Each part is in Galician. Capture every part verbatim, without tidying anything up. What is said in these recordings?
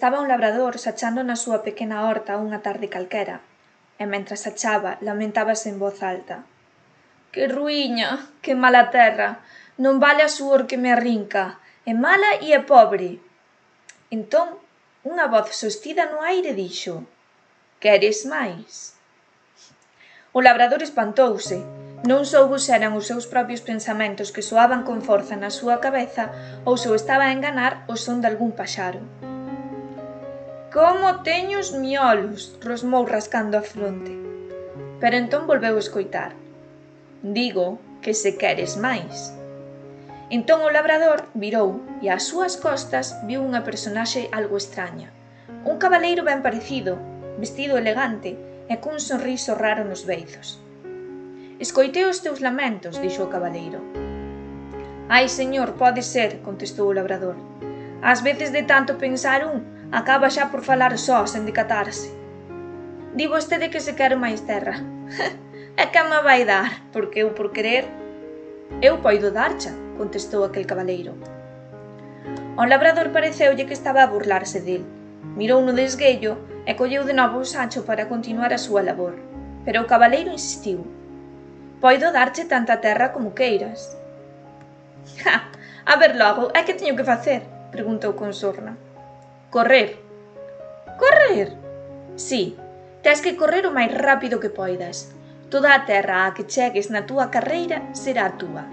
Estaba un labrador sachando na súa pequena horta unha tarde calquera, e mentras sachaba lamentábase en voz alta. «Que ruíña, que mala terra, non vale a suor que me arrinca, é mala e é pobre!» Entón, unha voz sostida no aire dixo: «Queres máis?» O labrador espantouse, non soubo se eran os seus propios pensamentos que soaban con forza na súa cabeza ou se o estaba a enganar o son dalgún paxaro. «Como teño os miolos!» rosmou rascando a fronte. Pero entón volveu escoitar. «Digo que se queres máis!» Entón o labrador virou e ás súas costas viu unha personaxe algo extraña, un cabaleiro ben parecido, vestido elegante e cun sorriso raro nos beizos. «Escoitei os teus lamentos», dixo o cabaleiro. «Ai, señor, pode ser», contestou o labrador. «Ás veces de tanto pensar un, acaba xa por falar só, sen decatarse. Di vostede que se quere máis terra. E que me vai dar, porque eu por querer?» «Eu poido darcha», contestou aquel cabaleiro. Ao labrador pareceulle que estaba a burlarse del. Mirou no de esguello e colleu de novo o sacho para continuar a súa labor. Pero o cabaleiro insistiu. «Poido darche tanta terra como queiras». «Ja, a ver logo, é que teño que facer?» preguntou con sorna. «Correr». «Correr?» «Si, tes que correr o máis rápido que poidas. Toda a terra á que chegues na túa carreira será túa».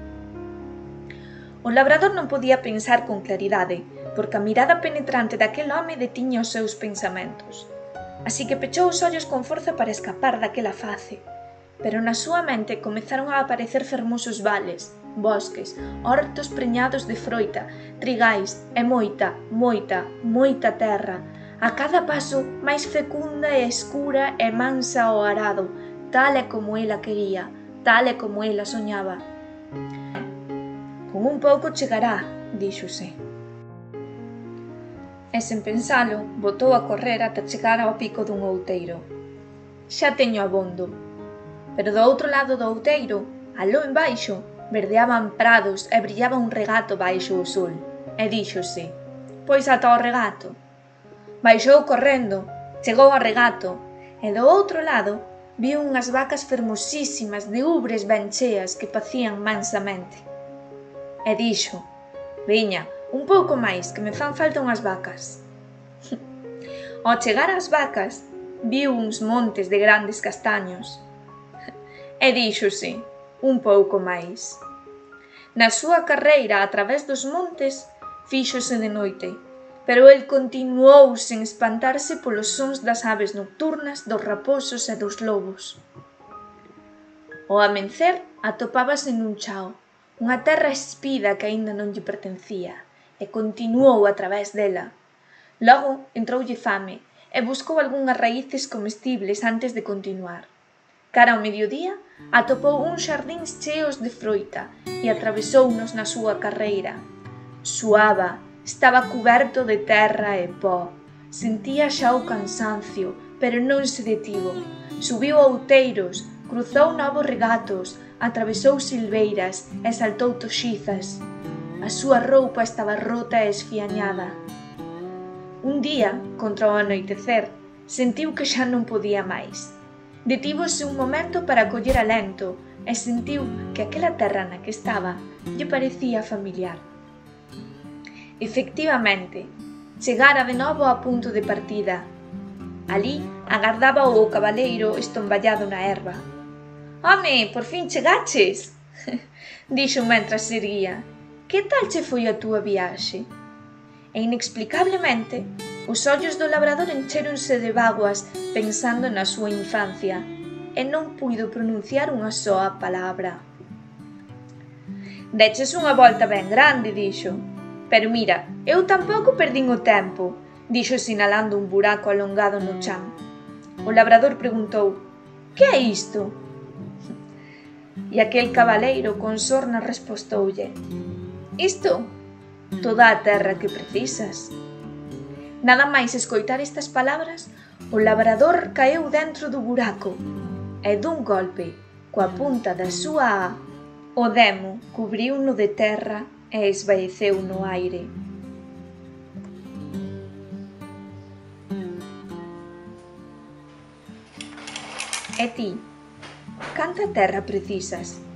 O labrador non podía pensar con claridade, porque a mirada penetrante daquel home detiña os seus pensamentos. Así que pechou os ollos con forza para escapar daquela face. Pero na súa mente comezaron a aparecer fermosos vales, bosques, hortos preñados de froita, trigais e moita, moita, moita terra, a cada paso máis fecunda e escura e mansa ao arado, tal e como ela quería, tal e como ela soñaba. «Con un pouco chegará», díxose. E sen pensalo, botou a correr ata chegar ao pico dun outeiro. «Xa teño abondo». Pero do outro lado do outeiro, aló embaixo, verdeaban prados e brillaba un regato baixo o sol. E díxose: «Pois ata o regato». Baixou correndo, chegou ao regato, e do outro lado viu unhas vacas fermosísimas de ubres ben cheas que pacían mansamente. E dixo: «Veña, un pouco máis, que me fan falta unhas vacas». Ao chegar ás vacas, viu uns montes de grandes castaños. E díxose: «Un pouco máis». Na súa carreira a través dos montes fíxose de noite, pero el continuou sen espantarse polos sons das aves nocturnas, dos raposos e dos lobos. Ao amencer atopábase nun chao, unha terra espida que aínda non lle pertencía, e continuou a través dela. Logo entroulle fame e buscou algunhas raíces comestibles antes de continuar. Cara ao mediodía atopou uns xardíns cheos de froita e atravesounos na súa carreira. Suaba, estaba cuberto de terra e pó. Sentía xa o cansancio, pero non se detivo. Subiu outeiros, cruzou novos regatos, atravesou silveiras e saltou toxizas. A súa roupa estaba rota e esfiañada. Un día, contra o anoitecer, sentiu que xa non podía máis. Detívose un momento para coller alento e sentiu que aquela terra na que estaba lle parecía familiar. Efectivamente, chegara de novo ao punto de partida. Alí agardaba o cabaleiro estomballado na herba. «Home, por fin chegaches!» dixo mentras se erguía. «Que tal che foi a túa viaxe?» E inexplicablemente, os ollos do labrador enchéronse de bágoas pensando na súa infancia e non puido pronunciar unha soa palabra. «Deches unha volta ben grande», dixo. «Pero mira, eu tampouco perdín o tempo», dixo sinalando un buraco alongado no chan. O labrador preguntou: «Que é isto?» E aquel cabaleiro con sorna respostoulle: «Isto? Toda a terra que precisas». Nada máis escoitar estas palabras, o labrador caeu dentro do buraco e dun golpe, coa punta da súa á, o demo cubriuno de terra e esvaeceu no aire. E ti, canta terra precisas?